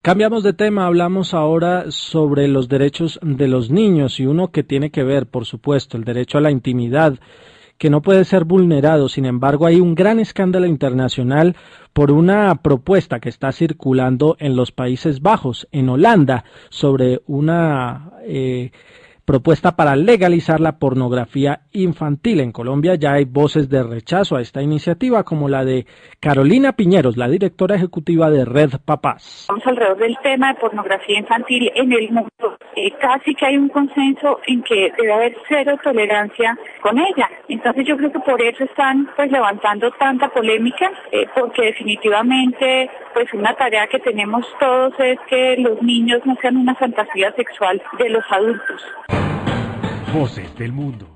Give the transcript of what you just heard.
Cambiamos de tema, hablamos ahora sobre los derechos de los niños y uno que tiene que ver, por supuesto, el derecho a la intimidad, que no puede ser vulnerado. Sin embargo, hay un gran escándalo internacional por una propuesta que está circulando en los Países Bajos, en Holanda, sobre una propuesta para legalizar la pornografía infantil. En Colombia ya hay voces de rechazo a esta iniciativa, como la de Carolina Piñeros, la directora ejecutiva de Red Papás. Vamos alrededor del tema de pornografía infantil en el mundo. Casi que hay un consenso en que debe haber cero tolerancia con ella. Entonces yo creo que por eso están levantando tanta polémica, porque definitivamente una tarea que tenemos todos es que los niños no sean una fantasía sexual de los adultos. Voces del mundo.